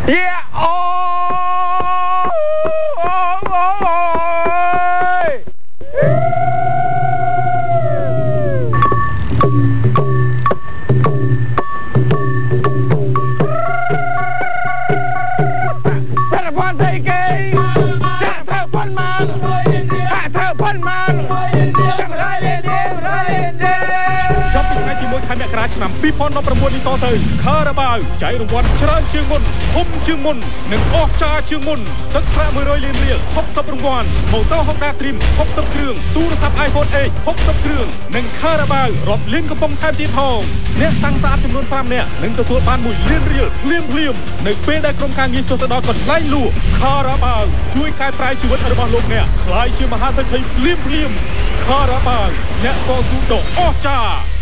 ឆ្នាំ2019នេះតទៅខារ៉ាបាវចែករង្វាន់ច្រើនជាងមុនធំជាងមុននិងអស្ចារ្យជាងមុនទឹកប្រាក់100លានរៀល60រង្វាន់ម៉ូតូ Honda Dream 60គ្រឿងទូរស័ព្ទ iPhone 8 60គ្រឿងនិងខារ៉ាបាវរាប់លានកំប៉ុងថែមទៀតផងអ្នកសាំងស្អាតចំនួន5នាក់នឹងទទួលបាន1លានរៀលភ្លាមនៅពេលដែលក្រុមការងារចុះទៅដល់កន្លែងលក់ខារ៉ាបាវជួយកែប្រែជីវិតរបស់លោកអ្នកក្លាយជាមហាសេដ្ឋីភ្លាមខារ៉ាបាវអ្នកតស៊ូដ៏អស្ចារ្យ